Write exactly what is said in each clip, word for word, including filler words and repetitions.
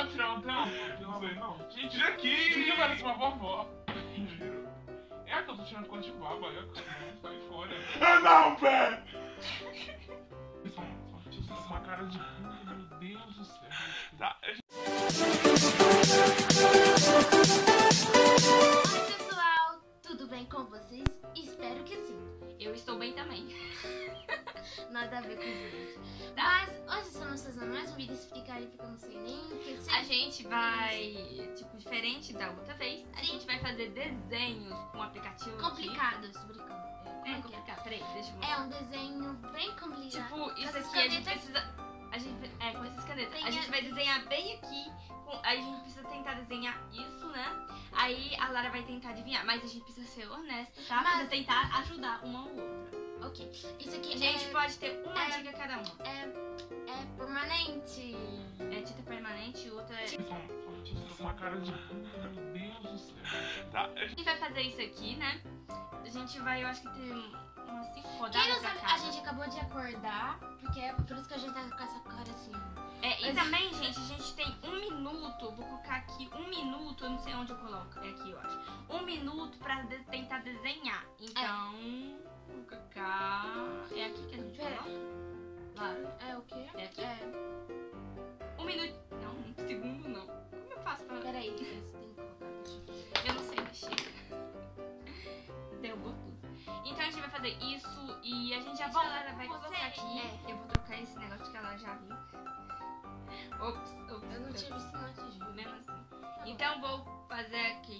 pode tirar um tampo? Não sei, não. Gente, tira aqui! Isso aqui parece uma vovó. Mentira. É que eu tô tirando coisa de baba. É que sai fora. Ah, não, pé! Só uma cara de burro, meu Deus do céu. Tá. Oi, pessoal, tudo bem com vocês? Espero que sim. Eu estou bem também. Nada a ver com isso. Mas hoje estamos fazendo mais um vídeo explicar porque eu não sei nem o que A gente vai, tipo, diferente da outra vez, a gente vai fazer desenhos com o aplicativo complicados, brincando. É, é complicado, peraí, deixa eu mostrar. É um desenho bem complicado. Tipo, isso Essas aqui a gente canetas- precisa... A gente, é, com essas canetas. Tem A gente a- vai desenhar bem aqui, com, aí a gente precisa tentar desenhar isso, né? Aí a Lara vai tentar adivinhar, mas a gente precisa ser honesta, tá? Mas- Precisa tentar ajudar uma ou outra. Ok, isso aqui A gente é, pode ter uma é- dica cada uma. é, é permanente. É tinta permanente e outra é... Só uma cara de burro, meu Deus do céu. Tá. A gente vai fazer isso aqui, né? A gente vai, eu acho que ter umas cinco Quem rodadas não pra sabe, cada. a gente acabou de acordar, porque é por isso que a gente tá com essa cara assim. É, e também, gente, a gente tem um minuto, vou colocar aqui um minuto, eu não sei onde eu coloco, é aqui eu acho. Um minuto pra de- tentar desenhar. Então, vou colocar... É aqui que a gente Pera. coloca? Lara, É o quê? é aqui? É, Um minuto... Não, um segundo não. Como eu faço pra... peraí, você tem que colocar, deixa eu ver. Eu não sei mexer. Derrubou tudo. Então a gente vai fazer isso e a gente já volta. A Lara vai colocar aqui. É. Eu vou trocar esse negócio que ela já viu. Ops, ops. Eu não tinha visto antes, Ju. Mesmo assim. Então vou fazer aqui.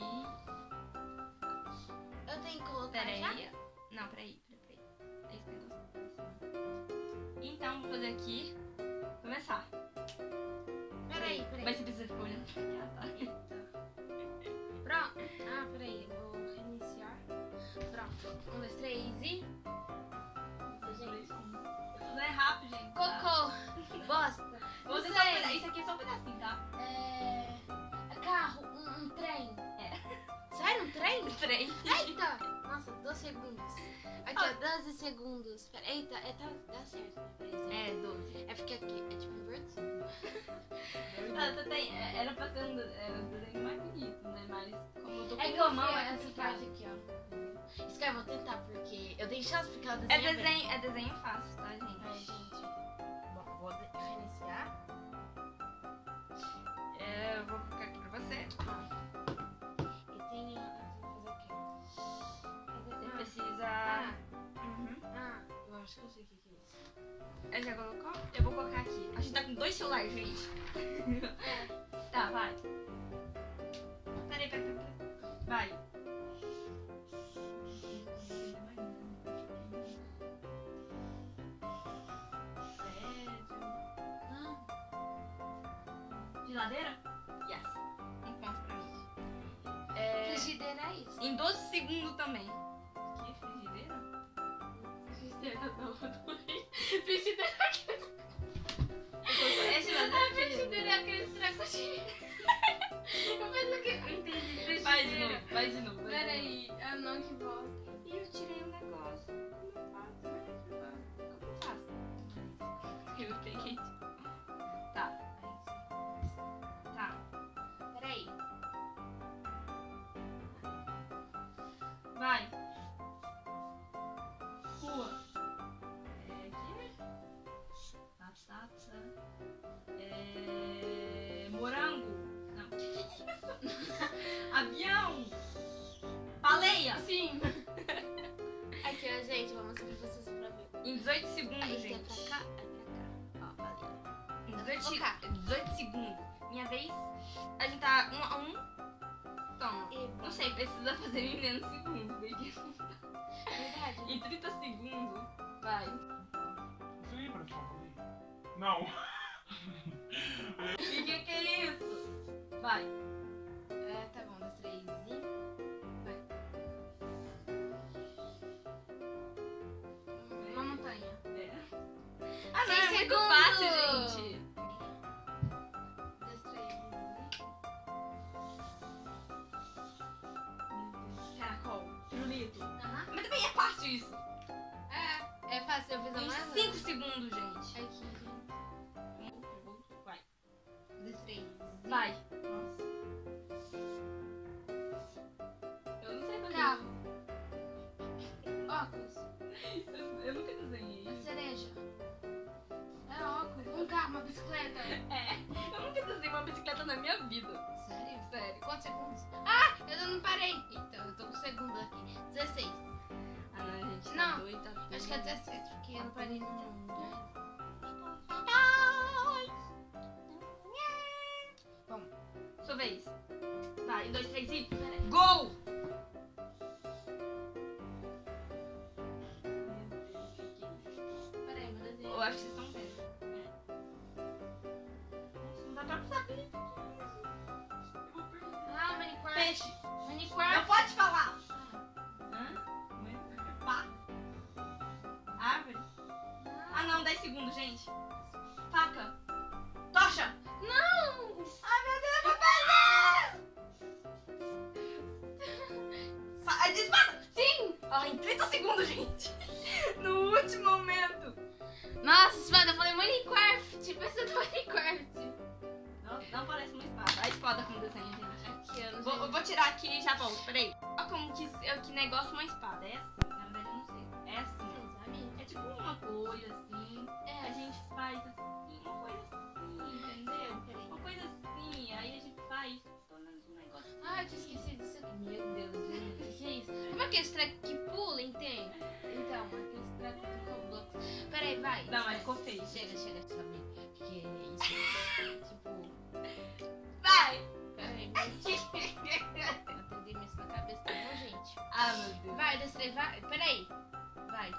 Eu tenho que colocar Peraí. já? Não, peraí, peraí, peraí. É esse negócio. Então vou fazer aqui. Começar. Peraí, peraí. Mas você precisa ficar olhando pra cá, tá? Pronto. Ah, peraí, eu vou reiniciar. Pronto. Um, dois, três e... Gente. Tudo é rápido, gente. tá? Cocô. Bosta. Vou Não deixar um sei. peda- Isso aqui é só um pedacinho, tá? É... Carro, um, um trem. É. Sério, um trem? Três. Eita! Nossa, doze segundos. Aqui, ó, doze segundos. Pera, eita, é, tá, dá certo, né? Peraí, É, doze. é porque aqui é tipo invertido. Ah, você tem, é, era pra ser um, de- era um desenho mais bonito, né? Mas como eu tô com É que uma eu mão, vi é essa complicado. parte aqui, ó. Isso que eu vou tentar, porque eu dei chance porque ela É desenha bem. desenho, é desenho fácil, tá, gente? Ai, gente. Bom, vou de- reiniciar. É, eu vou colocar aqui pra você. E tem... ah, vou fazer o quê? Você Cadê? precisa... Ah, Uhum. ah, eu acho que eu sei o que que é isso. É, já colocou? Eu vou colocar aqui. A gente tá com dois celulares, gente. Tá, vai. Peraí, peraí, peraí. Vai. Ah, Geladeira? Yes. Um ponto pra mim. É, frigideira é isso. em doze segundos também. Que frigideira? Frigideira não, frigideira é aquele. É geladeira? A frigideira é aquele treco de... Eu penso que... Entendi, frigideira. Vai de novo, vai de novo. vai de novo. Peraí, ah não, que volta. E eu tirei um negócio. Como eu faço? Como eu faço? Eu peguei. Tá, tá. Peraí. Vai. Rua. É aqui. Batata. É... Morango. Não. Que que é isso? Avião. Baleia. Sim. Aqui, ó, gente, vou mostrar pra vocês pra ver. Em dezoito segundos, Aí, é gente. pra cá, é pra cá. Ó, valeu. Em Vou dezoito, colocar. dezoito segundos. Minha vez. A gente tá um a um. Toma. E, Não sei, precisa fazer em menos segundos. Porque... verdade. Em trinta segundos. Vai. Você lembra de falar? Não. E que que é isso? Vai. É, tá bom, dois, três e... Vai. Uma montanha. É. Ah, não, Seis é muito segundos. fácil, gente. Dois, três e... Caracol. Pirulito. Aham. Mas também é fácil isso. É, é fácil, eu fiz a Em mais cinco segundos, gente. Aqui, gente. Vai. Dois, três e... Vai. Nossa. Eu não sei fazer Carro. isso. Óculos. Eu, eu nunca desenhei A isso. cereja. É óculos. Um carro, uma bicicleta. É, eu nunca desenhei uma bicicleta na minha vida. Sério? Sério. Quantos segundos? Ah, eu não parei. Então, eu tô com o segundo aqui. dezesseis. Ah, não, gente. Tá Não, doido, tá doido. Acho que é dezessete, porque eu não parei no mundo. Sua vez. Vai, um, dois, três e... Gol! Peraí, meu desenho. Eu acho que vocês estão vendo. É. Não dá pra saber. Ah, Minecraft. Peixe. Minecraft. Não pode falar. Hã? Pá. Árvore. Ah, não. dez segundos, gente. Faca. Tocha. Não! Ai, meu Deus, eu vou perder! Fa- é de espada! Sim! Ó, em trinta segundos, gente. No último momento. Nossa, espada, eu falei Minecraft. Pensa no Minecraft. Não, não parece uma espada. A espada como desenho, gente. Aqui, eu não Vou, sei. eu vou tirar aqui e já volto. Peraí. Olha como que, que negócio uma espada. É assim, na verdade eu não sei. É assim. Você sabe? É tipo uma coisa assim. A É. gente faz assim, uma coisa assim, entendeu? Uma coisa assim. Aí a gente faz tornando um negócio. Ah, eu tinha esquecido disso aqui. Meu Deus, gente. O que é isso? Como é aquele treco que pula, entende? Então, aquele treco do Roblox. Peraí, vai. Não, mas ficou feio. Chega, chega, sabe o que é isso? Tipo... Vai! Peraí, eu aprendi isso na cabeça, tá bom, gente? Ah, meu Deus. Vai, destrei, vai. Peraí. Vai.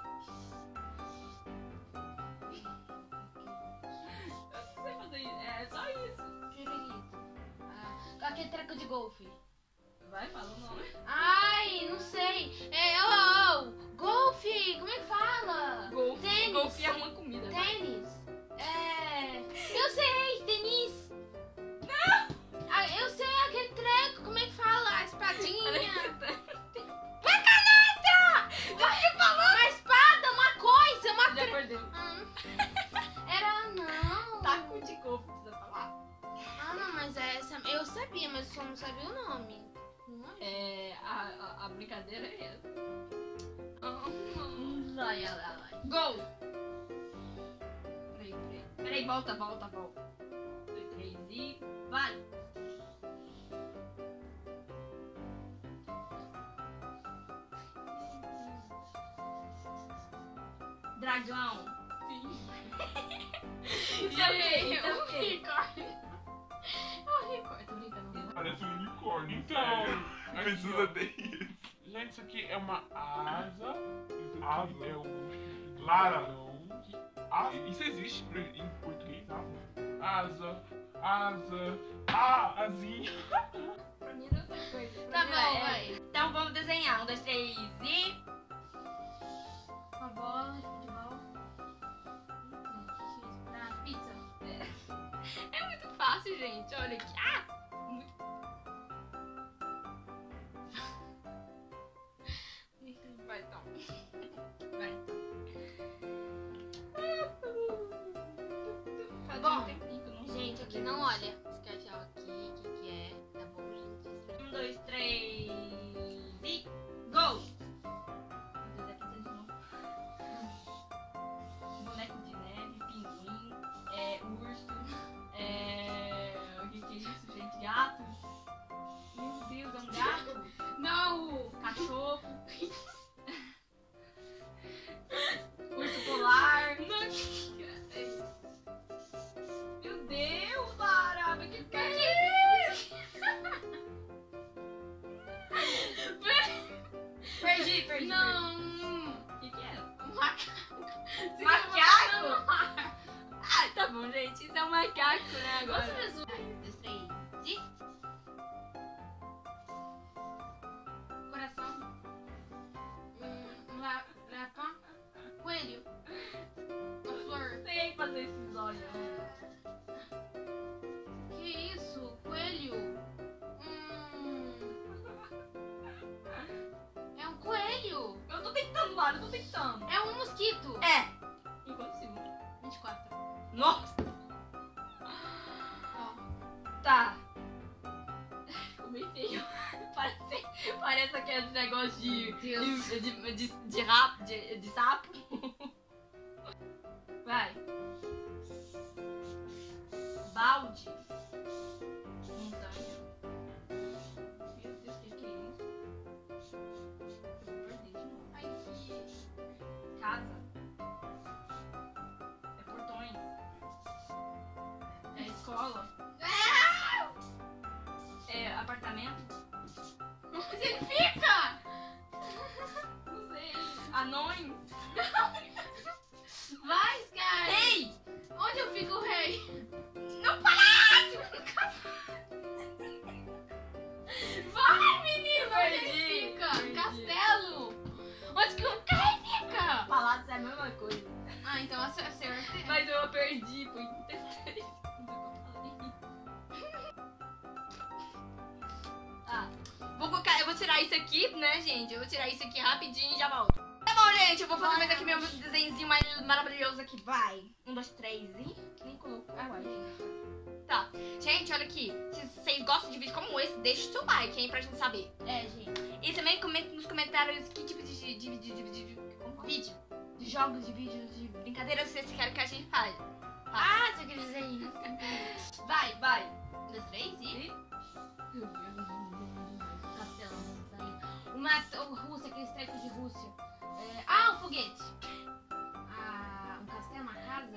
Eu não sei fazer isso. É só isso. Pirulito. Ah, aquele treco de golfe. Vai, fala o nome. Ai, não sei. É, oh, oh, golfe. Como é que fala? Golfe. Tênis. Golfe é uma comida. vai. Tênis. É... Eu sei, tenis. Não. Ah, eu sei aquele treco. Como é que fala? A espadinha. Uma caneta. Você falou? Uma espada, uma coisa, uma... Já tre- acordei. Ah, era não. Taco de golfe, precisa falar. Ah, não, mas essa... Eu sabia, mas eu só não sabia o nome. Não é? É, a, a, a brincadeira é essa. Vai, vai, vai. Gol! Peraí, peraí. Peraí, volta, volta, volta. Um, dois, três e... Vai! Dragão. Sim. Já vi, já O vi. unicórnio. É o unicórnio. Tô brincando. Parece um unicórnio, Então, sério. A precisa deles. Gente, isso aqui é uma asa. Isso Asa? aqui é o... Lara. dragão. Ah, isso existe em português, ah? Asa. Asa. Ah, asinha. Pra mim não tem coisa. Tá Pra mim bom, é- vai. Então vamos desenhar. Um, dois, três e... Uma bola de futebol. Pra pizza. É muito fácil, gente. Olha aqui. Ah! Muito... Vai, então. Vai. Faz Bom, um tempinho que eu não sei Gente, aqui fazer não isso. olha. Escreve ó, aqui, o que que é. Tá bom, gente? Um, dois, três e... Gol! Meu Deus, é precisa de novo. Boneco de neve, pinguim, é, urso, é... O que que é isso, gente? Gato. Meu Deus, é um gato? Não! Cachorro. Urso polar. Meu Deus, Lara, mas que que é isso? Perdi, perdi. Não! O que que é? Macaco! Macaco? Ah, tá bom, gente. Isso é um macaco, né, agora? Você mesmo. Dois, três e... Coração. Hum, la, lapão. Coelho. Uma flor. Sei fazer esses olhos. Que isso? Coelho. Hum... É um coelho. Eu tô tentando, Lara, eu tô tentando. É um mosquito. É. Em quantos segundos? vinte e quatro. Nossa. Ó. Tá. Parece aquele negócio de. Deus. de. de. de, de, rap, de, de sapo. Vai. Balde. Montanha. Meu Deus, o que, que é isso? Eu perdi de novo. Ai, que... Casa. É portões. É escola. É apartamento. Como significa? Não sei. Anões. Vai, Sky. Ei! Onde eu fico o rei? No palácio! Vai, menino. Onde Perdi, ele fica? perdi. Castelo. Onde que o rei fica? Palácio é a mesma coisa. Ah, então acertei. Mas eu perdi, foi interessante. Tá. Vou colocar, eu vou tirar isso aqui, né, gente? Eu vou tirar isso aqui rapidinho e já volto. Tá bom, gente, eu vou fazer mais aqui meu desenhozinho mais maravilhoso aqui. Vai. Um, dois, três e... Nem colocou. Ah, vai. Tá. Gente, olha aqui. Se vocês gostam de vídeo como esse, deixa o seu like, hein, pra gente saber. É, gente. E também comenta nos comentários que tipo de, de, de, de, de, de vídeo. De jogos, de vídeos, de brincadeiras vocês querem que a gente fale. Ah, você quer dizer isso? Vai, vai. Um, dois, três e... E... Castelo, montanha. Uma o Rússia, aqueles trecos de Rússia. É, ah, um foguete. Ah, um castelo, uma casa.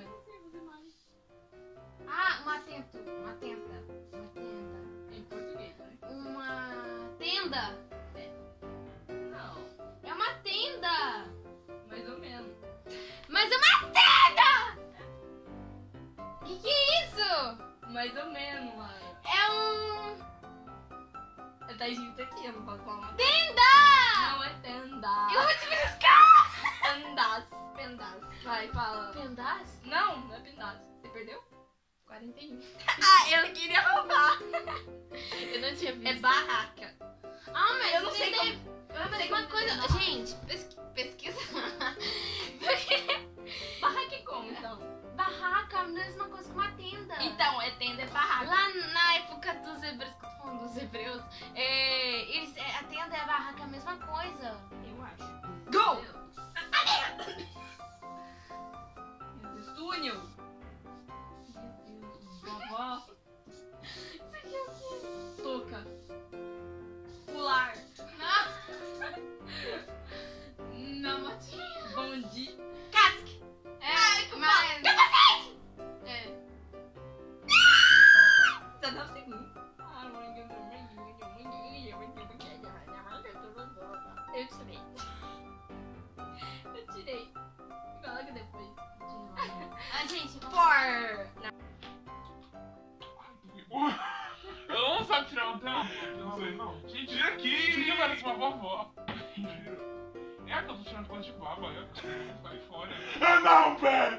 Ah, uma tenta. Uma tenta. Uma tenda. Em português, né? Uma tenda. Não, É uma tenda. mais ou menos. Mas é uma tenda! Que que é isso? Mais ou menos, mano. É um... Tá escrito aqui, eu não posso falar. Tenda! Não é tenda. Eu vou te beliscar! Pendas. Pendas. Vai, fala. Pendaz? Não, não é pendas. Você perdeu? quarenta e um. Ah, eu queria roubar. Eu não tinha visto. É barraca. Ah, mas Eu não sei tenda é- Eu não Mas sei uma como coisa... dizer, não. Gente, pesqui- pesquisa... Barraca é como, então? Barraca é a mesma coisa que uma tenda. Então, é tenda, é barraca. Lá na época dos hebreus, que eu tô falando dos hebreus, é, eles, é, a tenda e a barraca é a mesma coisa. Eu acho. Go! Meu Deus, túnel. Meu Deus, vovó. Isso aqui é o quê? Toca. Pular. Na motinha. Bondi. Casque. É, mas... É. Você não segundo. Eu tirei. Eu tirei. Coloca depois. Ah, gente, Por. Ela não sabe tirar um tampo? Eu não sei, não. Gente, tira aqui! Isso aqui parece uma vovó. Juro. É a que eu tô tirando coisa de baba, é a que vai fora. Ah, não, pé!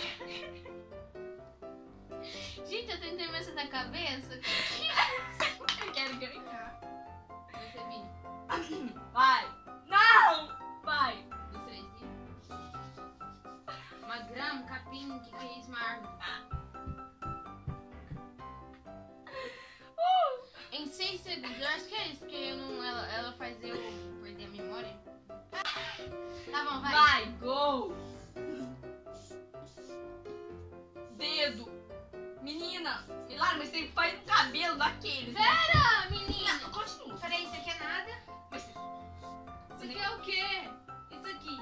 gente, eu tentei mexer na cabeça. Eu quero ganhar. Você viu? Vai. Não! Vai. Dos três, né? Uma grama, um capim, que que é isso? Uma árvore. Em seis segundos, eu acho que é isso, que eu não, ela, ela faz eu perder a memória. Tá bom, vai. Vai. Go. Dedo. Menina. Milagre, mas você faz um cabelo daqueles. né? Pera, menina. Não, continua. Peraí, isso aqui é nada? Mas Isso aqui é o quê? Isso aqui.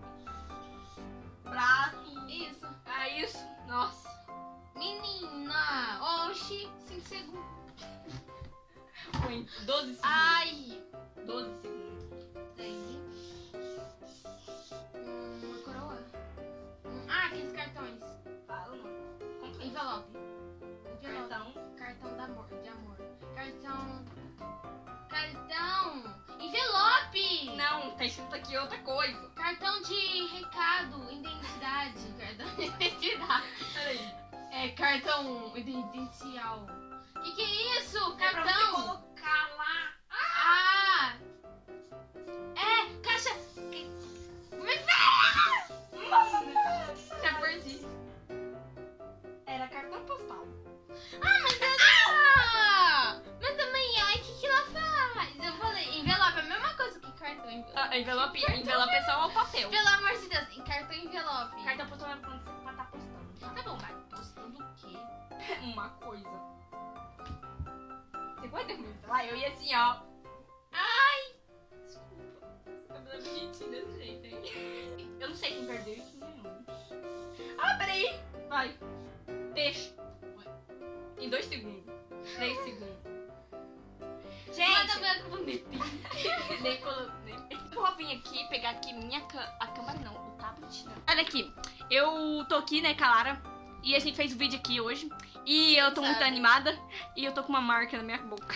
braço. Isso. É isso. Nossa. Menina. Oxi, cinco segundos. Foi doze segundos. Ai. doze segundos. Daí. Hum, Uma coroa. Hum, Ah, aqueles cartões. Fala, mano. Completa. Envelope. Envelope. Cartão. Cartão de amor. De amor. Cartão. Cartão. Envelope. Não, tá escrito aqui outra coisa. Cartão de recado. Identidade. Cartão de identidade. Peraí. É cartão idential. Que que é isso? É pra você Cartão. colocar lá. Ah. É caixa. Como é que fala? Já perdi. Era cartão postal. Ah, mas ela... Mas também, ai, o que que ela faz? Eu falei, envelope, Envelope, envelope é só o papel. Pelo amor de Deus, em cartão envelope. Cartão postal é quando você tá postando. Tá bom, vai. Postando o quê? Uma coisa. Você pode ter muito lá? Eu ia assim, ó. Ai! Desculpa. Você tá bonitinho desse jeito, hein? Eu não sei quem perdeu e quem ganhou. Ah, peraí. Vai. Deixa. Em dois segundos. Três segundos. Gente. Manda branco bonitinho. Nem coloquei. Eu vou vir aqui, pegar aqui minha ca... a câmera não, o tablet, né? Olha aqui, eu tô aqui, né, com a Lara, e a gente fez o vídeo aqui hoje, e eu tô muito Sabe. animada, e eu tô com uma marca na minha boca.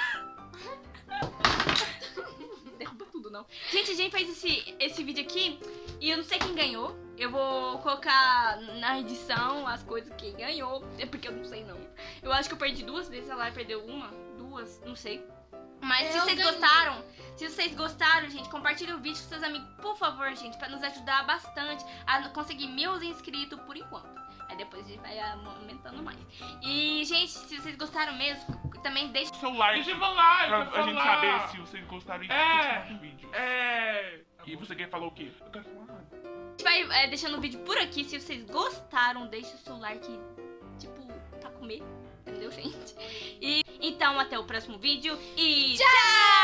Derruba tudo, não. Gente, a gente fez esse, esse vídeo aqui, e eu não sei quem ganhou. Eu vou colocar na edição as coisas que ganhou, é porque eu não sei não. Eu acho que eu perdi duas vezes, a Lara perdeu uma, duas, não sei. Mas se Eu vocês ganhei. gostaram, se vocês gostaram, gente, compartilhe o vídeo com seus amigos, por favor, gente, pra nos ajudar bastante a conseguir mil inscritos por enquanto. Aí depois a gente vai aumentando mais. E, gente, se vocês gostaram mesmo, também deixe... Seu like Deixa eu falar, eu pra quero a gente falar. saber se vocês gostaram de É. continuar o vídeo. É. E você quer falar o quê? Eu quero falar nada. A gente vai é, deixando o vídeo por aqui. Se vocês gostaram, deixe o seu like, tipo, pra comer. Entendeu, gente? E então, até o próximo vídeo e... Tchau!